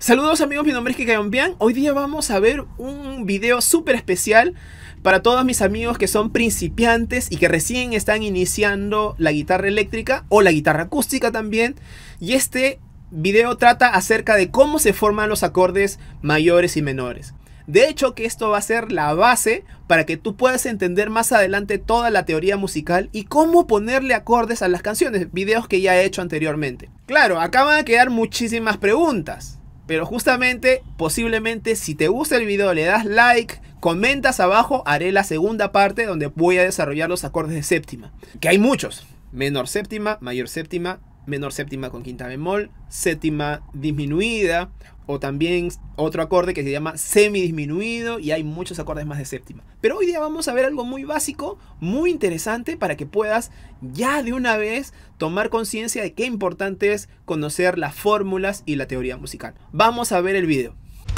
Saludos amigos, mi nombre es Kike Yompian. Hoy día vamos a ver un video súper especial para todos mis amigos que son principiantes y que recién están iniciando la guitarra eléctrica o la guitarra acústica también. Y este video trata acerca de cómo se forman los acordes mayores y menores. De hecho que esto va a ser la base para que tú puedas entender más adelante toda la teoría musical y cómo ponerle acordes a las canciones, videos que ya he hecho anteriormente. Claro, acá van a quedar muchísimas preguntas, pero justamente, posiblemente si te gusta el video le das like, comentas abajo, haré la segunda parte donde voy a desarrollar los acordes de séptima, que hay muchos: menor séptima, mayor séptima, menor séptima con quinta bemol, séptima disminuida, o también otro acorde que se llama semidisminuido, y hay muchos acordes más de séptima. Pero hoy día vamos a ver algo muy básico, muy interesante, para que puedas ya de una vez tomar conciencia de qué importante es conocer las fórmulas y la teoría musical. Vamos a ver el video.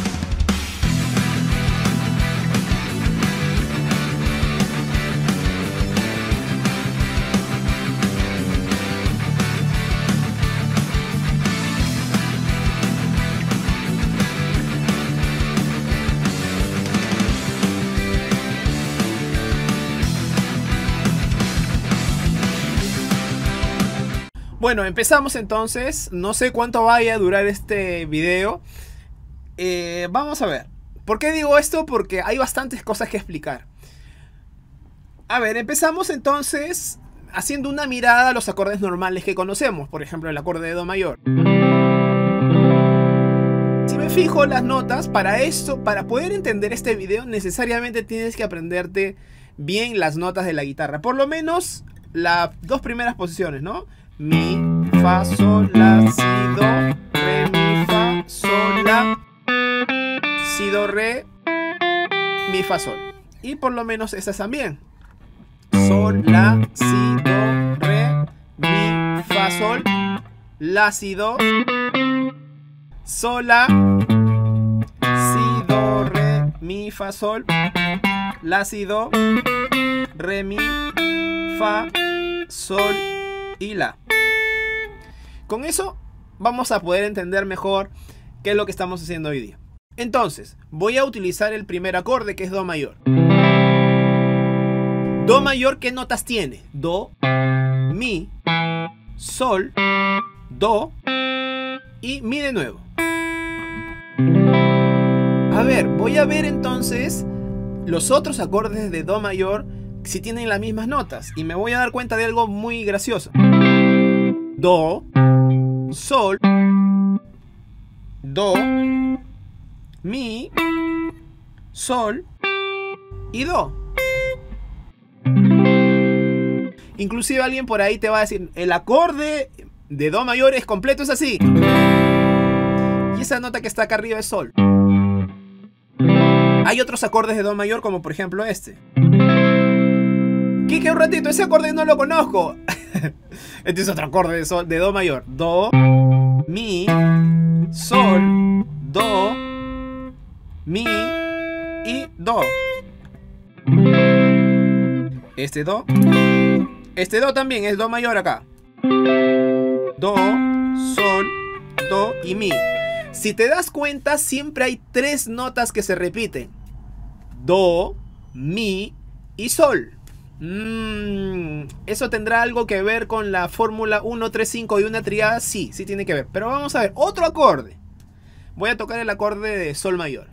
Bueno, empezamos entonces. No sé cuánto vaya a durar este video. Vamos a ver. ¿Por qué digo esto? Porque hay bastantes cosas que explicar. A ver, empezamos entonces haciendo una mirada a los acordes normales que conocemos. Por ejemplo, el acorde de Do mayor. Si me fijo las notas, para esto, para poder entender este video, necesariamente tienes que aprenderte bien las notas de la guitarra. Por lo menos las dos primeras posiciones, ¿no? Mi, fa, sol, la, si, do, re, mi, fa, sol, la, si, do, re, mi, fa, sol. Y por lo menos estas también. Sol, la, si, do, re, mi, fa, sol, la, si, do, sol, la, si, do, re, mi, fa, sol, la, si, do, re, mi, fa, sol y la. Con eso vamos a poder entender mejor qué es lo que estamos haciendo hoy día. Entonces, voy a utilizar el primer acorde, que es Do mayor. Do mayor, ¿qué notas tiene? Do, mi, sol, do y mi de nuevo. A ver, voy a ver entonces los otros acordes de Do mayor si tienen las mismas notas, y me voy a dar cuenta de algo muy gracioso. Do, sol, do, mi, sol y do. Inclusive alguien por ahí te va a decir, el acorde de Do mayor es completo, es así. Y esa nota que está acá arriba es sol. Hay otros acordes de Do mayor, como por ejemplo este. Kike, un ratito, ese acorde no lo conozco. Este es otro acorde de, sol, de Do mayor. Do, mi, sol, do, mi y do. Este do. Este do también es Do mayor acá. Do, sol, do y mi. Si te das cuenta, siempre hay tres notas que se repiten: do, mi y sol. ¿Eso tendrá algo que ver con la fórmula 1, 3, 5 y una triada? Sí, sí tiene que ver. Pero vamos a ver otro acorde. Voy a tocar el acorde de Sol mayor.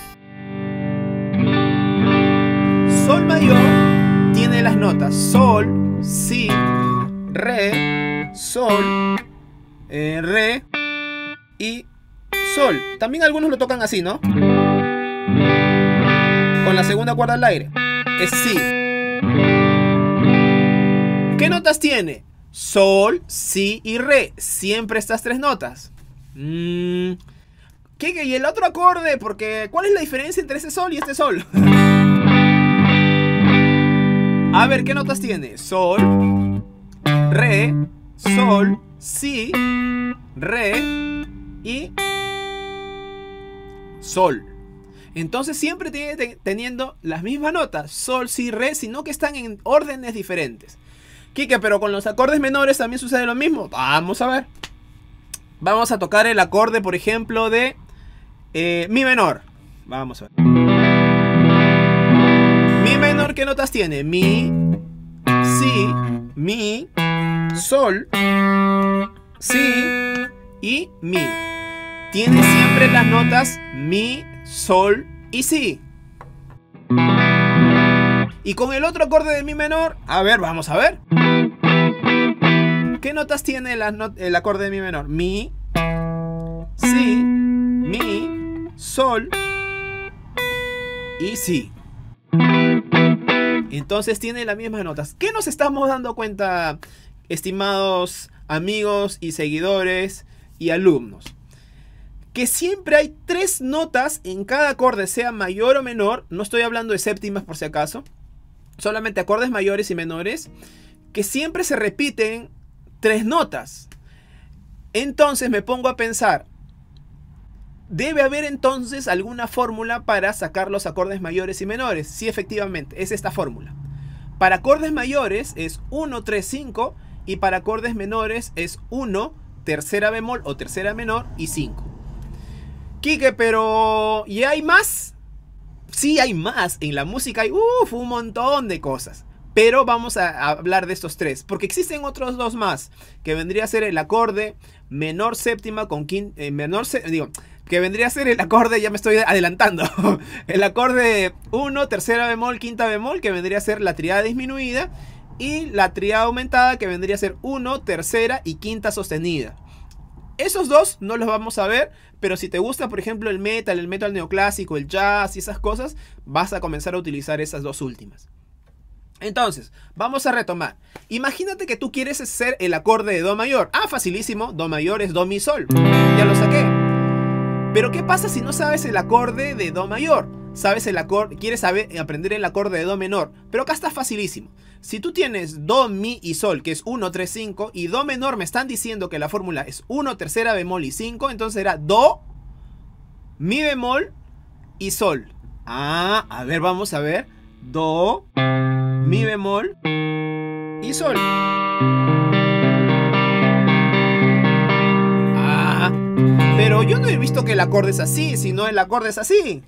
Sol mayor tiene las notas Sol, Si, Re, Sol, Re y Sol. También algunos lo tocan así, ¿no? Con la segunda cuerda al aire. Es Si. ¿Qué notas tiene? Sol, Si y Re. Siempre estas tres notas. ¿Qué? ¿Y el otro acorde? Porque ¿cuál es la diferencia entre este sol y este sol? A ver, ¿qué notas tiene? Sol, Re, Sol, Si, Re y Sol. Entonces siempre tiene teniendo las mismas notas, Sol, Si, Re, sino que están en órdenes diferentes. Kike, pero con los acordes menores también sucede lo mismo. Vamos a ver. Vamos a tocar el acorde, por ejemplo, de Mi menor. Vamos a ver. Mi menor, ¿qué notas tiene? Mi, si, mi, sol, si y mi. Tiene siempre las notas mi, sol y si. Y con el otro acorde de mi menor, a ver, vamos a ver. ¿Qué notas tiene el acorde de mi menor? Mi, si, mi, sol y si. Entonces tiene las mismas notas. ¿Qué nos estamos dando cuenta, estimados amigos y seguidores y alumnos? Que siempre hay 3 notas en cada acorde, sea mayor o menor. No estoy hablando de séptimas por si acaso. Solamente acordes mayores y menores, que siempre se repiten 3 notas. Entonces me pongo a pensar, debe haber entonces alguna fórmula para sacar los acordes mayores y menores. Sí, efectivamente, es esta fórmula. Para acordes mayores es 1, 3, 5 y para acordes menores es 1, tercera bemol o tercera menor y 5. Quique, pero ¿y hay más? Sí, hay más. En la música hay un montón de cosas. Pero vamos a hablar de estos 3. Porque existen otros 2 más. Que vendría a ser el acorde menor séptima con quinta. Que vendría a ser el acorde, ya me estoy adelantando. El acorde 1, tercera bemol, quinta bemol. Que vendría a ser la tríada disminuida. Y la tríada aumentada, que vendría a ser 1, tercera y quinta sostenida. Esos 2 no los vamos a ver, pero si te gusta, por ejemplo, el metal neoclásico, el jazz y esas cosas, vas a comenzar a utilizar esas 2 últimas. Entonces, vamos a retomar. Imagínate que tú quieres hacer el acorde de do mayor. Ah, facilísimo, do mayor es do mi sol. Ya lo saqué. Pero ¿qué pasa si no sabes el acorde de do mayor? Sabes el acorde, quieres aprender el acorde de do menor, pero acá está facilísimo. Si tú tienes do, mi y sol, que es 1, 3, 5, y do menor me están diciendo que la fórmula es 1, tercera bemol y 5, entonces era do, mi bemol y sol. Ah, a ver, vamos a ver. Do, mi bemol y sol. Ah, pero yo no he visto que el acorde es así, sino el acorde es así.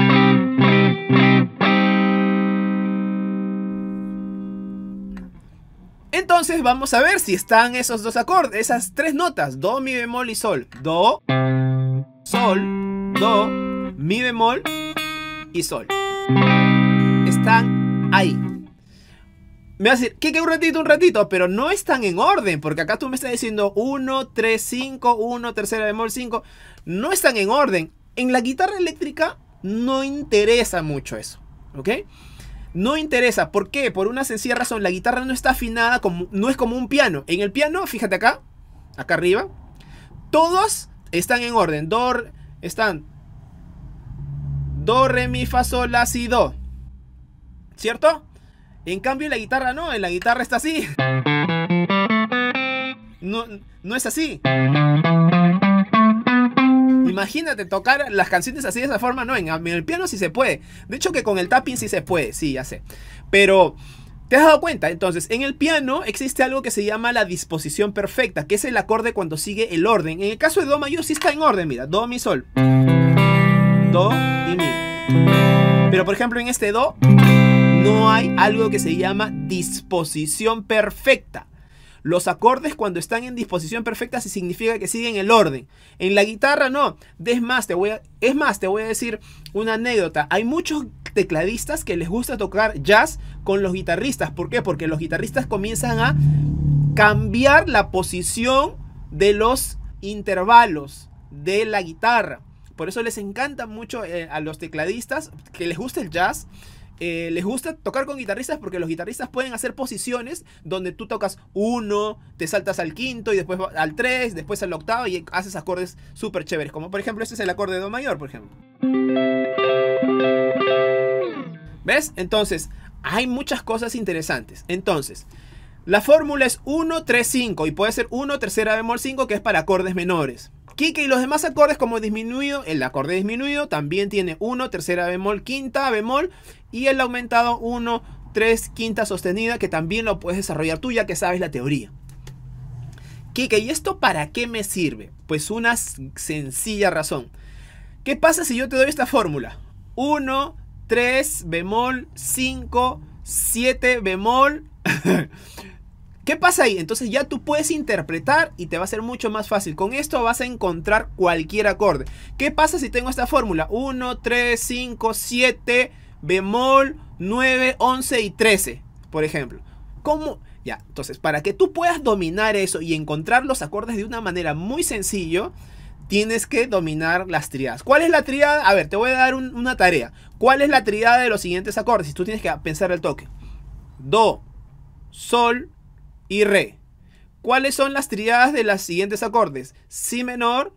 Entonces vamos a ver si están esos 2 acordes, esas 3 notas, do, mi bemol y sol. Do, sol, do, mi bemol y sol. Están ahí. Me vas a decir, ¿qué? Un ratito, pero no están en orden, porque acá tú me estás diciendo 1, 3, 5, 1, tercera bemol, 5. No están en orden. En la guitarra eléctrica no interesa mucho eso, ¿ok? No interesa. ¿Por qué? Por una sencilla razón. La guitarra no está afinada, no es como un piano. En el piano, fíjate acá arriba, todos están en orden. Están do, re, mi, fa, sol, la, si, do. ¿Cierto? En cambio en la guitarra no. En la guitarra está así. No es así. Imagínate tocar las canciones así de esa forma. No, en el piano sí se puede. De hecho que con el tapping sí se puede. Sí, ya sé. Pero ¿te has dado cuenta? Entonces, en el piano existe algo que se llama la disposición perfecta, que es el acorde cuando sigue el orden. En el caso de do mayor sí está en orden. Mira, do, mi, sol, do y mi. Pero por ejemplo en este do no hay algo que se llama disposición perfecta. Los acordes cuando están en disposición perfecta significa que siguen el orden. En la guitarra no. Es más, te voy a decir una anécdota. Hay muchos tecladistas que les gusta tocar jazz con los guitarristas. ¿Por qué? Porque los guitarristas comienzan a cambiar la posición de los intervalos de la guitarra. Por eso les encanta mucho a los tecladistas que les gusta el jazz. Les gusta tocar con guitarristas porque los guitarristas pueden hacer posiciones donde tú tocas 1, te saltas al quinto y después al 3, después al octavo y haces acordes súper chéveres. Como por ejemplo este es el acorde de do mayor, por ejemplo. ¿Ves? Entonces, hay muchas cosas interesantes. Entonces, la fórmula es 1, 3, 5 y puede ser 1, tercera bemol 5 que es para acordes menores. Quique, y los demás acordes como disminuido, el acorde disminuido también tiene 1, tercera bemol, quinta bemol y el aumentado 1, 3, quinta sostenida que también lo puedes desarrollar tú ya que sabes la teoría. Quique, ¿y esto para qué me sirve? Pues una sencilla razón. ¿Qué pasa si yo te doy esta fórmula? 1, 3, bemol, 5, 7, bemol. ¿Qué pasa ahí? Entonces ya tú puedes interpretar y te va a ser mucho más fácil. Con esto vas a encontrar cualquier acorde. ¿Qué pasa si tengo esta fórmula? 1, 3, 5, 7, bemol, 9, 11 y 13, por ejemplo. ¿Cómo? Ya, entonces para que tú puedas dominar eso y encontrar los acordes de una manera muy sencillo, tienes que dominar las tríadas. ¿Cuál es la tríada? A ver, te voy a dar una tarea. ¿Cuál es la tríada de los siguientes acordes? Si tú tienes que pensar el toque. Do, sol y re. ¿Cuáles son las tríadas de los siguientes acordes? Si menor,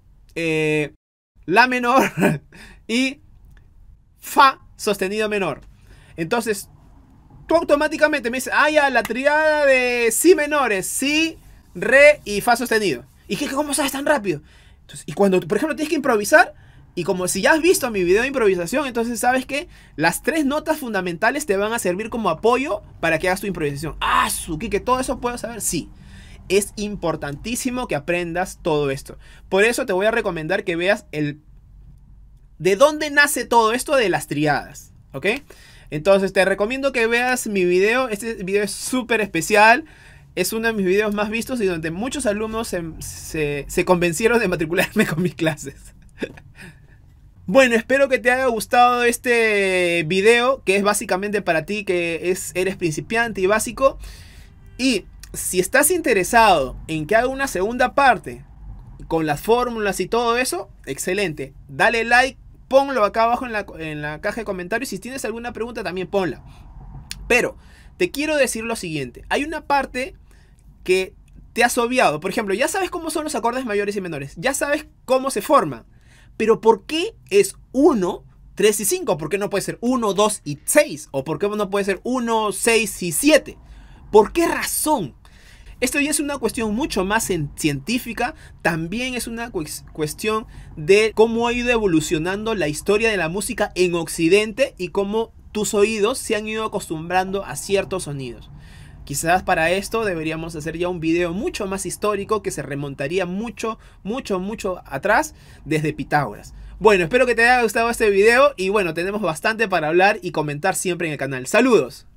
la menor y fa sostenido menor. Entonces, tú automáticamente me dices, ah, ya, la tríada de si menores, si, re y fa sostenido. ¿Y qué, cómo sabes tan rápido? Entonces, y cuando, por ejemplo, tienes que improvisar, y como si ya has visto mi video de improvisación, entonces sabes que las 3 notas fundamentales te van a servir como apoyo para que hagas tu improvisación. ¡Ah, Suki! ¿Que todo eso puedo saber? Sí. Es importantísimo que aprendas todo esto. Por eso te voy a recomendar que veas de dónde nace todo esto de las triadas. ¿Ok? Entonces te recomiendo que veas mi video. Este video es súper especial. Es uno de mis videos más vistos y donde muchos alumnos se convencieron de matricularme con mis clases. Bueno, espero que te haya gustado este video, que es básicamente para ti que eres principiante y básico. Y si estás interesado en que haga una segunda parte con las fórmulas y todo eso, excelente. Dale like, ponlo acá abajo en la caja de comentarios. Si tienes alguna pregunta también ponla. Pero te quiero decir lo siguiente. Hay una parte que te has obviado. Por ejemplo, ya sabes cómo son los acordes mayores y menores. Ya sabes cómo se forman. Pero ¿por qué es 1, 3 y 5? ¿Por qué no puede ser 1, 2 y 6? ¿O por qué no puede ser 1, 6 y 7? ¿Por qué razón? Esto ya es una cuestión mucho más científica. También es una cuestión de cómo ha ido evolucionando la historia de la música en Occidente y cómo tus oídos se han ido acostumbrando a ciertos sonidos. Quizás para esto deberíamos hacer ya un video mucho más histórico que se remontaría mucho atrás desde Pitágoras. Bueno, espero que te haya gustado este video y bueno, tenemos bastante para hablar y comentar siempre en el canal. ¡Saludos!